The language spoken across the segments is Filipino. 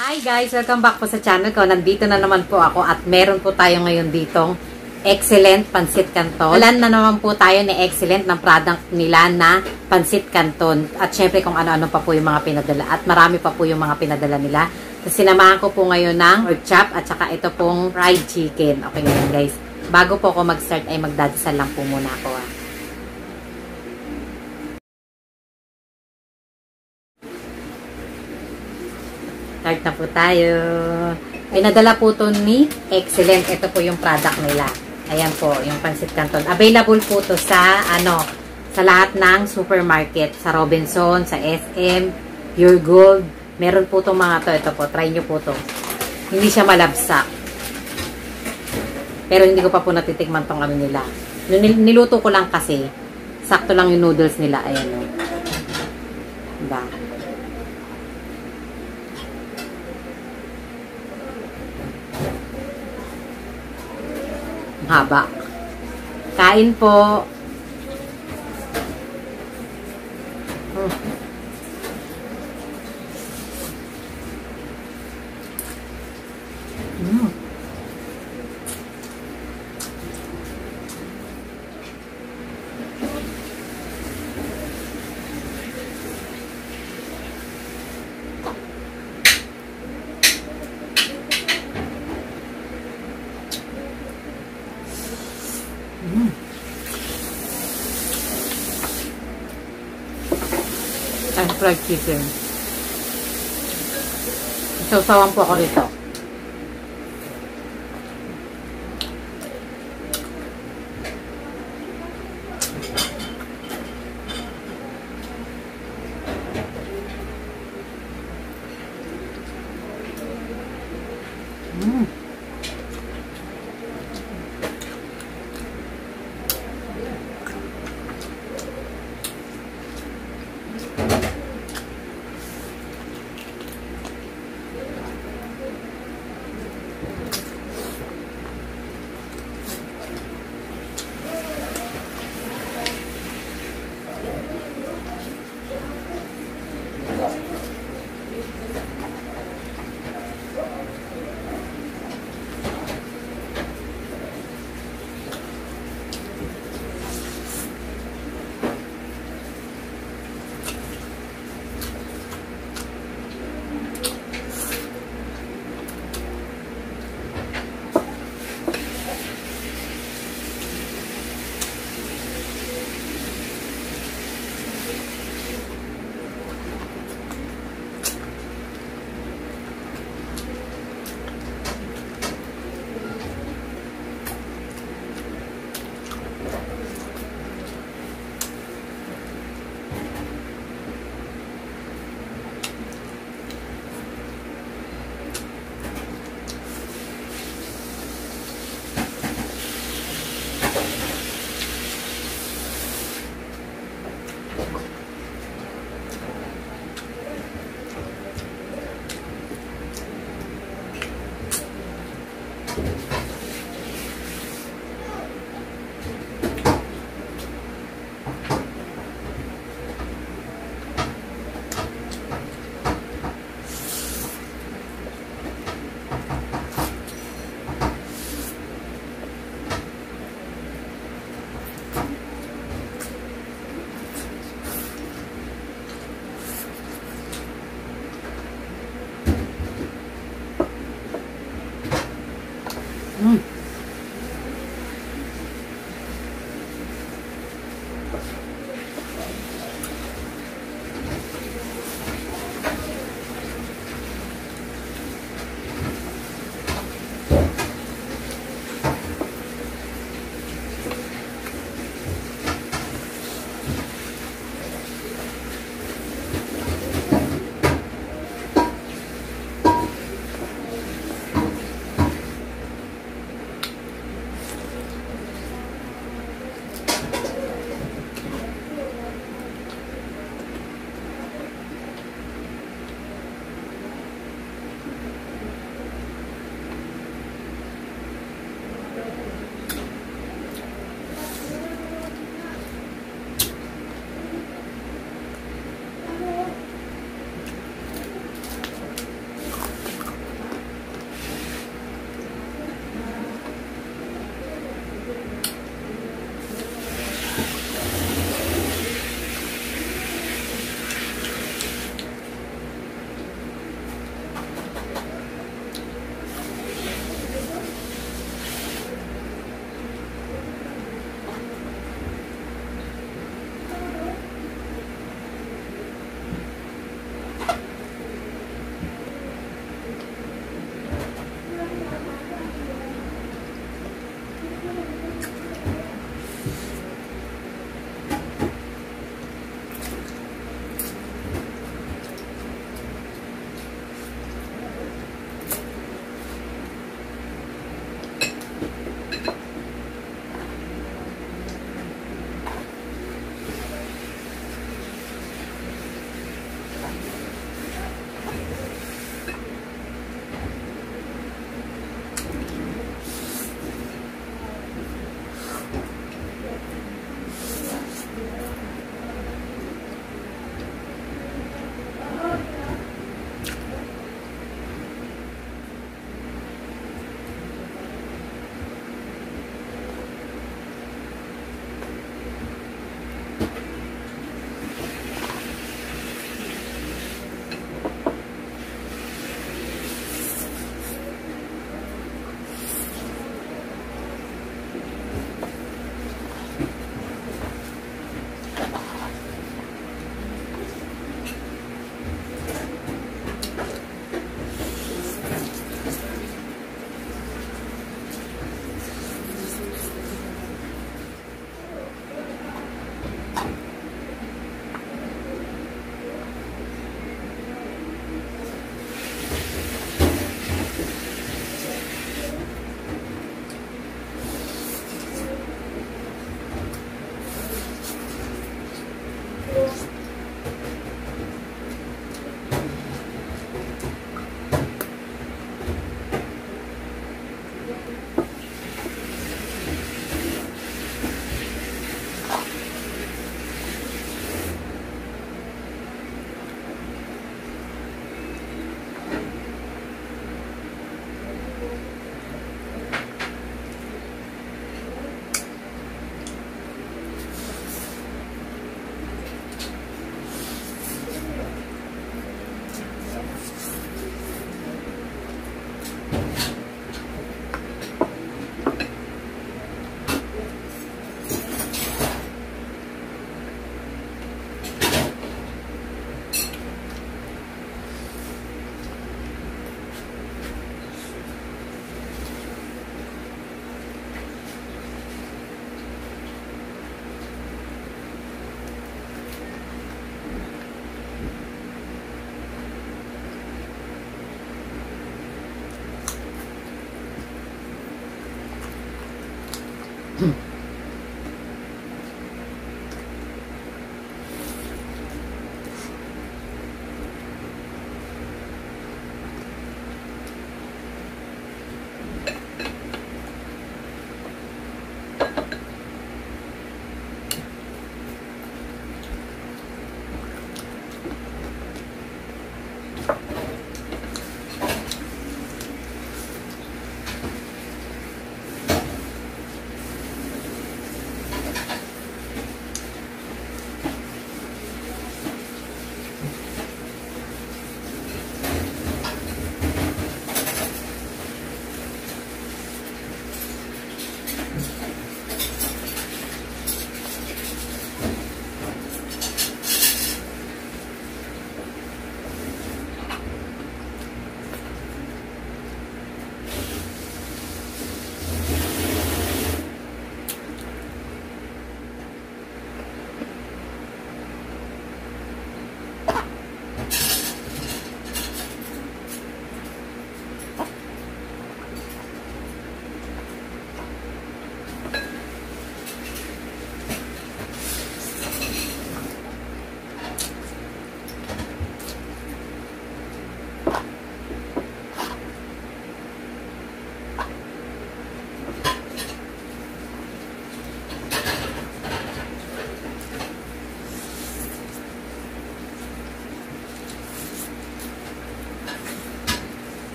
Hi guys! Welcome back po sa channel ko. Nandito na naman po ako at meron po tayo ngayon ditong Excellent Pansit Canton. Alam na naman po tayo ni Excellent ng product nila na Pansit Canton. At syempre kung ano-ano pa po yung mga pinadala. At marami pa po yung mga pinadala nila. Tapos sinamahan ko po ngayon ng pork chop at saka ito pong fried chicken. Okay ngayon guys. Bago po ako mag-start ay magdadasal lang po muna ako. Start na po tayo. Pinadala po ito ni Excellent. Ito po yung product nila. Ayan po, yung Pansit Canton. Available po ito sa, sa lahat ng supermarket. Sa Robinson, sa SM, Pure Gold. Meron po itong mga to. Ito po, try nyo po ito. Hindi siya malabsak. Pero hindi ko pa po natitikman tong ano nila. Niluto ko lang kasi. Sakto lang yung noodles nila. Ayan o. Diba? Haba. Kain po. Ang fried chicken. Sausawan po ako rito.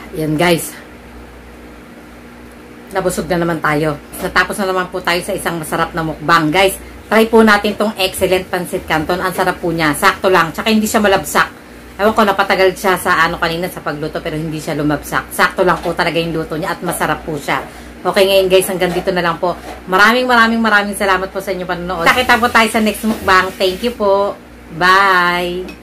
Yan guys. Nabusog na naman tayo. Natapos na naman po tayo sa isang masarap na mukbang. Guys, try po natin tong excellent pancit canton. Ang sarap po niya. Sakto lang. Tsaka hindi siya malabsak. Ewan ko, napatagal siya sa kanina sa pagluto pero hindi siya lumabsak. Sakto lang po talaga yung luto niya at masarap po siya. Okay, ngayon guys, hanggang dito na lang po. Maraming salamat po sa inyo panonood. Nakita po tayo sa next mukbang. Thank you po. Bye!